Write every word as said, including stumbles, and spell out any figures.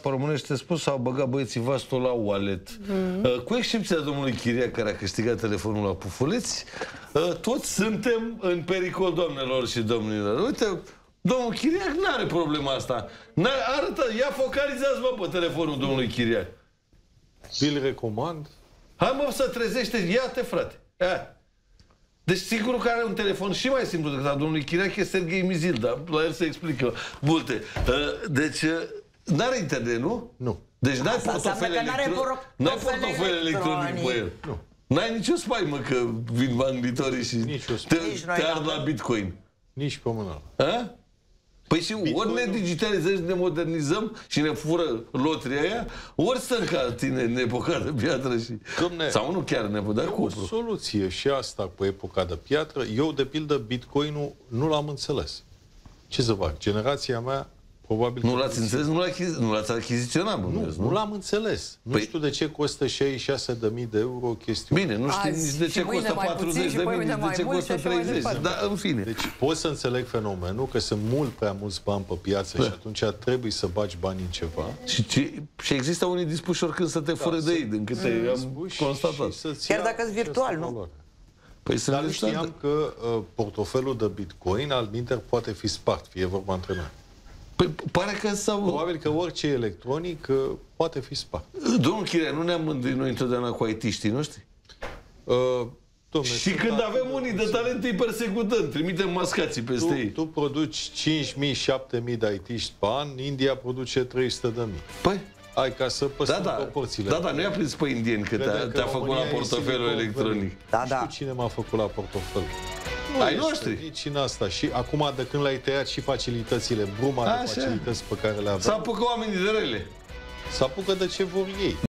pe românește spus, s-au băgat băieții vastul la wallet. Mm. Uh, cu excepția domnului Chiria, care a câștigat telefonul la Pufuleți, uh, toți suntem în pericol, doamnelor și domnilor. Uite, domnul Chiriac nu are problema asta. Arătă, ia focalizați-vă pe telefonul domnului Chiriac. Vi-l recomand. Hai mă să trezește, ia-te frate. Ia. Deci sigur că are un telefon și mai simplu decât al domnului Chiriac, e Serghei Mizil, dar la el se explică multe. Deci n-are internet, nu? Nu. Deci n-ai portofel electronic electronic pe el. Nu. N-ai nicio spaimă că vin banditorii și te, te ard la Bitcoin. Nici pe mână. A? Păi și ori ne digitalizăm, ne modernizăm și ne fură lotria aia, ori stăm ca tine în epoca de piatră și... Dom'le, sau nu chiar ne dar o soluție și asta cu epoca de piatră. Eu, de pildă, Bitcoin-ul nu l-am înțeles. Ce să fac? Generația mea, probabil... Nu l-ați înțeles? Nu l-ați nu achiziționat? Nu, nu, nu l-am înțeles. Păi... Nu știu de ce costă șaizeci și șase de mii de euro chestiune. Bine, nu știu nici de ce costă patruzeci de mii, nici de ce costă treizeci. Dar, în fine. Deci pot să înțeleg fenomenul, că sunt mult prea mulți bani pe piață da. Și atunci trebuie să bagi bani în ceva. Și, și, și există unii dispuși oricând să te fură da, de ei, din câte mm. am constatat. Chiar dacă e virtual, nu? Păi Dar nu știam că uh, portofelul de Bitcoin al minter poate fi spart, fie vorba între noi. Păi pare că sau... Probabil că orice electronic uh, poate fi spart. Domnul Chiria, nu ne-am mândrit noi întotdeauna cu I T-știi noștri? Uh, domne, și când avem unii de talent îi persecutăm, trimitem mascații peste tu, ei. Tu produci cinci mii, șapte mii de I T-ști pe an, India produce trei sute de mii. Păi? Ai ca să păstrăm da, da. proporțiile. Da, da, nu i-a prins pe indieni că te-a făcut la portofelul electronic. Da, nu știu da. cine m-a făcut la portofel. Nu ai noștri. Nici în asta. Și acum, de când l-ai tăiat și facilitățile, bruma de facilități pe care le avem, s-a apucat oamenii de rele. s-a apucat de ce vor ei.